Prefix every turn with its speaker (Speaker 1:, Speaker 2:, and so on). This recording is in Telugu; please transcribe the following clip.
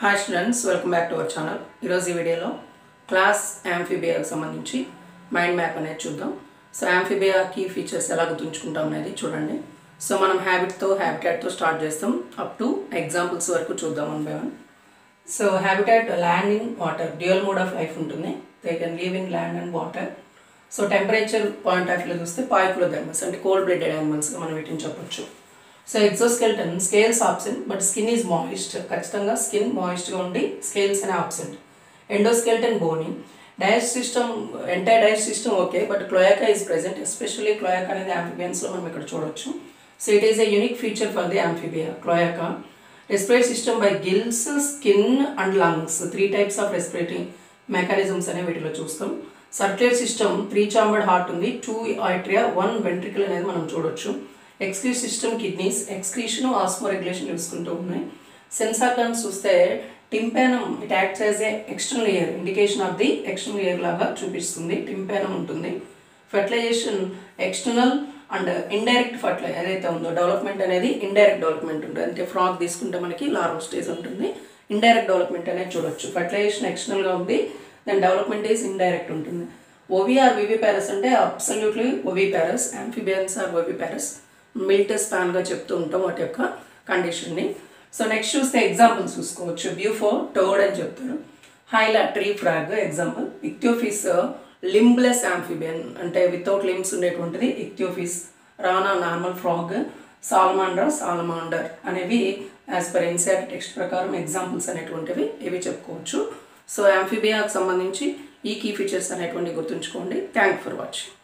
Speaker 1: Hi students, welcome back to our channel. ఈరోజు ఈ వీడియోలో క్లాస్ యాంఫిబియాకి సంబంధించి మైండ్ మ్యాప్ అనేది చూద్దాం. సో యాంఫిబియా కీ ఫీచర్స్ ఎలా గుర్తుంచుకుంటాం అనేది చూడండి. సో మనం హ్యాబిటాట్తో స్టార్ట్ చేస్తాం అప్ టు ఎగ్జాంపుల్స్ వరకు చూద్దాం one by one. So habitat land in water, dual mode of life ఉంటుంది. They can live in land and water. So temperature point of వ్యూలో చూస్తే పాయిక్లోథర్మస్ అంటే కోల్డ్ బ్లడెడ్ యానిమల్స్గా మనం వీటిని చెప్పొచ్చు. So exoskeleton scales absent but skin is moist, ఖచ్చితంగా స్కిన్ మాయిస్ట్గా ఉండి స్కేల్స్ అనే absent. Endoskeleton bony, digest system entire digest system okay but cloaca is present, especially cloaca అనేది యాంఫిబియన్స్లో మనం ఇక్కడ చూడొచ్చు. So it is a unique feature for the amphibia cloaca. Respiratory system by gills, skin and lungs, 3 types of respiratory mechanisms అనే వీటిలో చూస్తాం. సర్క్యులేటరీ సిస్టమ్ 3 chambered హార్ట్ ఉంది, 2 atria, 1 ventricle అనేది మనం చూడొచ్చు. Excretion system kidneys, excretion osmoregulation చూసుకుంటూ ఉన్నాయి. సెన్స్ ఆర్గన్స్ చూస్తే tympanum, it acts as a external ear, indication of the external ear లాగా చూపిస్తుంది. టింపానం ఉంటుంది. Fertilization external and indirect fertilizer ఏదైతే ఉందో డెవలప్మెంట్ అనేది ఇండైరెక్ట్ డెవలప్మెంట్ ఉంటుంది. అంటే ఫ్రాగ్ తీసుకుంటే మనకి లార్వల్ స్టేజ్ ఉంటుంది, ఇండైరెక్ట్ డెవలప్మెంట్ అనేది చూడొచ్చు. ఫర్టిలైజేషన్ ఎక్స్టర్నల్గా ఉంది, దాని డెవలప్మెంట్ ఈజ్ ఇండైరెక్ట్ ఉంటుంది. ఓవిఆర్ వివిపారస్ అంటే absolutely oviparous, amphibians are oviparous. Milt స్పాన్గా చెప్తూ ఉంటాం వాటి యొక్క కండిషన్ని. సో నెక్స్ట్ చూస్తే ఎగ్జాంపుల్స్ చూసుకోవచ్చు. బ్యూఫో టోడ్ అని చెప్తారు. Hyla tree frog example. Ichthyophis limbless amphibian అంటే వితౌట్ లింబ్స్ ఉండేటువంటిది ichthyophis. Rana normal frog. Salamander అనేవి యాజ్ పర్ ఎన్సీఆర్ టెక్స్ట్ ప్రకారం ఎగ్జాంపుల్స్ అనేటువంటివి ఇవి చెప్పుకోవచ్చు. సో యాంఫిబియాకి సంబంధించి ఈ కీ ఫీచర్స్ అనేటువంటి గుర్తుంచుకోండి. Thank for watching.